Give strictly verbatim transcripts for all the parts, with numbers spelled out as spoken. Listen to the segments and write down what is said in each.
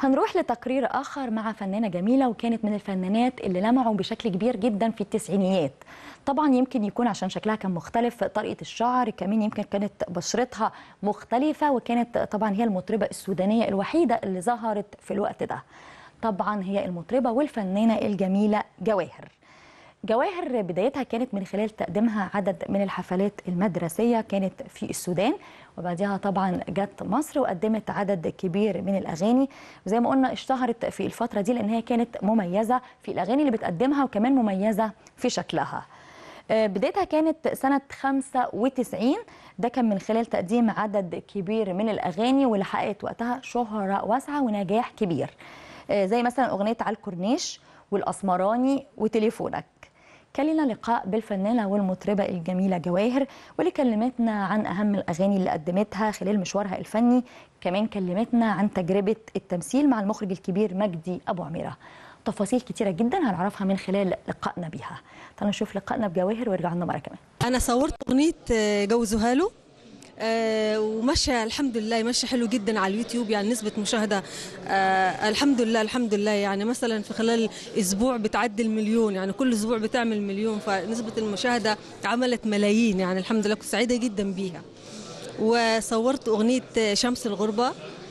هنروح لتقرير آخر مع فنانة جميلة وكانت من الفنانات اللي لمعوا بشكل كبير جدا في التسعينيات. طبعا يمكن يكون عشان شكلها كان مختلف، طريقة الشعر كمان يمكن كانت بشرتها مختلفة، وكانت طبعا هي المطربة السودانية الوحيدة اللي ظهرت في الوقت ده. طبعا هي المطربة والفنانة الجميلة جواهر. جواهر بدايتها كانت من خلال تقديمها عدد من الحفلات المدرسية كانت في السودان، وبعدها طبعا جت مصر وقدمت عدد كبير من الأغاني، وزي ما قلنا اشتهرت في الفترة دي لأن هي كانت مميزة في الأغاني اللي بتقدمها وكمان مميزة في شكلها. بدايتها كانت سنة خمسة وتسعين، ده كان من خلال تقديم عدد كبير من الأغاني واللي حققت وقتها شهرة واسعة ونجاح كبير، زي مثلا أغنية على الكورنيش والأسمراني وتليفونك. كان لنا لقاء بالفنانة والمطربة الجميلة جواهر، واللي كلمتنا عن أهم الأغاني اللي قدمتها خلال مشوارها الفني، كمان كلمتنا عن تجربة التمثيل مع المخرج الكبير مجدي أبو عميرة. تفاصيل كتيرة جدا هنعرفها من خلال لقائنا بيها. تعالوا نشوف لقائنا بجواهر ورجع لنا مرة كمان. أنا صورت أغنية جوزوها له آه ومشى الحمد لله، مشى حلو جدا على اليوتيوب، يعني نسبة مشاهدة آه الحمد لله الحمد لله، يعني مثلا في خلال اسبوع بتعدي المليون، يعني كل اسبوع بتعمل مليون، فنسبة المشاهدة عملت ملايين، يعني الحمد لله كنت سعيدة جدا بيها. وصورت أغنية شمس الغربة،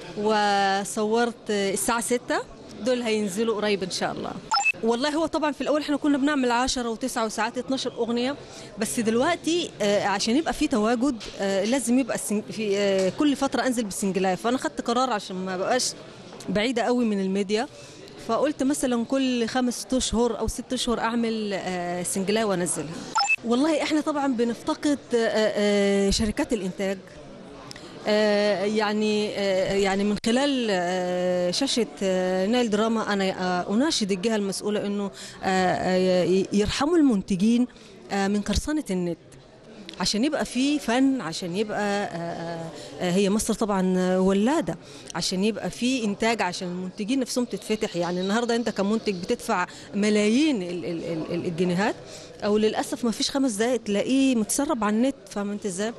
وصورت الساعة ستة، دول هينزلوا قريب إن شاء الله. والله هو طبعا في الاول احنا كنا بنعمل عشرة وتسعة وساعات اتناشر اغنيه، بس دلوقتي آه عشان يبقى في تواجد آه لازم يبقى في آه كل فتره انزل بالسنجلايه، فانا خدت قرار عشان ما بقاش بعيده قوي من الميديا، فقلت مثلا كل خمس اشهر او ست اشهر اعمل آه سنجلايه وانزلها. والله احنا طبعا بنفتقد آه آه شركات الانتاج، آه يعني آه يعني من خلال آه شاشة آه نايل دراما أنا آه أناشد الجهة المسؤولة إنه آه يرحموا المنتجين آه من قرصنة النت، عشان يبقى في فن، عشان يبقى آه آه هي مصر طبعا ولادة، عشان يبقى في إنتاج، عشان المنتجين نفسهم تتفتح. يعني النهاردة أنت كمنتج بتدفع ملايين الجنيهات، أو للأسف ما فيش خمس دقايق تلاقيه متسرب على النت، فاهم أنت إزاي؟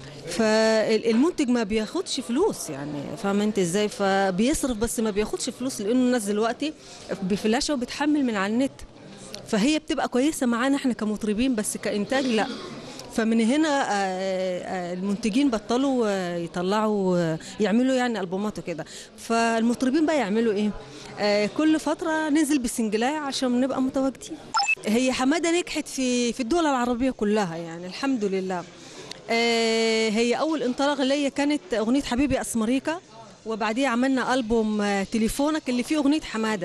فالمنتج ما بياخدش فلوس، يعني فاهم انت ازاي؟ فبيصرف بس ما بياخدش فلوس، لانه الناس دلوقتي بفلاشه وبتحمل من على النت، فهي بتبقى كويسه معانا احنا كمطربين، بس كانتاج لا. فمن هنا المنتجين بطلوا يطلعوا يعملوا يعني البومات وكده، فالمطربين بقى يعملوا ايه؟ كل فتره ننزل بالسنجلايه عشان نبقى متواجدين. هي حماده نجحت في في الدول العربيه كلها، يعني الحمد لله. هي أول انطلاقة ليا كانت أغنية حبيبي أسمريكا، وبعديها عملنا ألبوم تليفونك اللي فيه أغنية حمادة.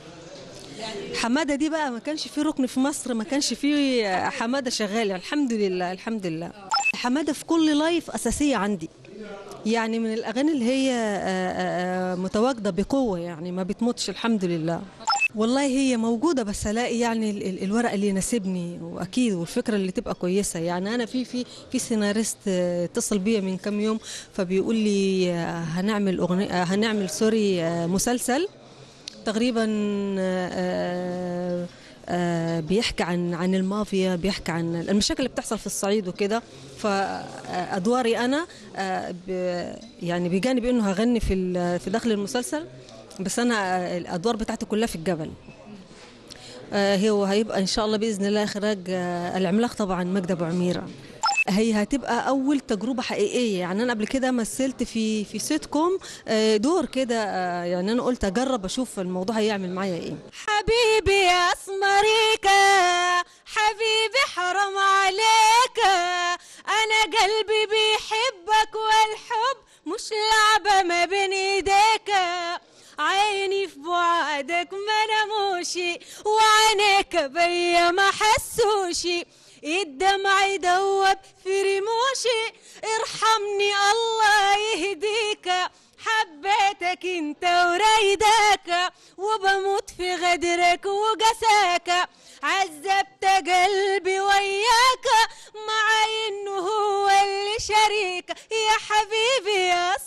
حمادة دي بقى ما كانش فيه ركن في مصر ما كانش فيه حمادة شغال، الحمد لله الحمد لله. حمادة في كل لايف أساسية عندي، يعني من الأغاني اللي هي متواجدة بقوة، يعني ما بتموتش الحمد لله. والله هي موجودة، بس الاقي يعني الورق اللي يناسبني، واكيد والفكره اللي تبقى كويسه. يعني انا في في في سيناريست اتصل بيا من كام يوم، فبيقول لي هنعمل اغنيه هنعمل سوري مسلسل تقريبا بيحكي عن عن المافيا، بيحكي عن المشاكل اللي بتحصل في الصعيد وكده. فادواري انا يعني بجانب انه هغني في في داخل المسلسل، بس انا الادوار بتاعتي كلها في الجبل. آه هو هيبقى ان شاء الله باذن الله اخراج آه العملاق طبعا مجدي ابو عميره. هي هتبقى اول تجربه حقيقيه، يعني انا قبل كده مثلت في في سيت كوم آه دور كده، آه يعني انا قلت اجرب اشوف الموضوع هيعمل معايا ايه. حبيبي يا اسمريكا، حبيبي حرام عليك، انا قلبي بيحبك والحب مش لعبه ما بين ايديك، عيني في بعدك ما نموشي، وعينيك بيا ما حسوشي، الدمع يدوب في رموشي، ارحمني الله يهديك، حبيتك انت وريدك، وبموت في غدرك وقساك، عذبت قلبي وياك، مع انه هو اللي شريك، يا حبيبي يا